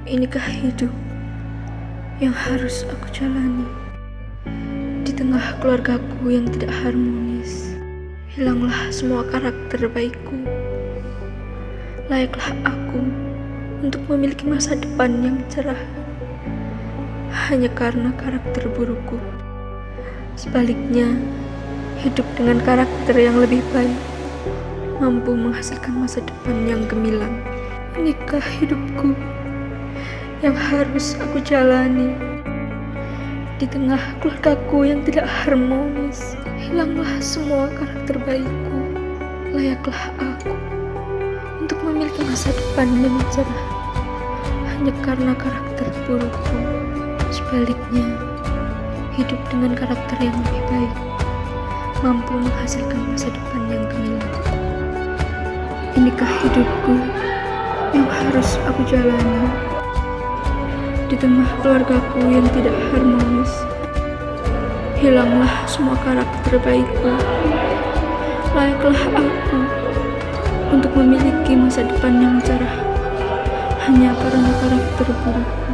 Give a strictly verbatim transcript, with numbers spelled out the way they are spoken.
Inikah hidup yang harus aku jalani? Di tengah keluargaku yang tidak harmonis, hilanglah semua karakter baikku. Layaklah aku untuk memiliki masa depan yang cerah hanya karena karakter burukku. Sebaliknya, hidup dengan karakter yang lebih baik mampu menghasilkan masa depan yang gemilang. Inikah hidupku yang harus aku jalani? Di tengah keluargaku yang tidak harmonis, hilanglah semua karakter baikku. Layaklah aku untuk memiliki masa depan yang cerah hanya karena karakter burukku. Sebaliknya, hidup dengan karakter yang lebih baik mampu menghasilkan masa depan yang gemilang. Inikah hidupku yang harus aku jalani? Di tengah keluargaku yang tidak harmonis, hilanglah semua karakter baikku. Layaklah aku untuk memiliki masa depan yang cerah hanya karena karakter buruk.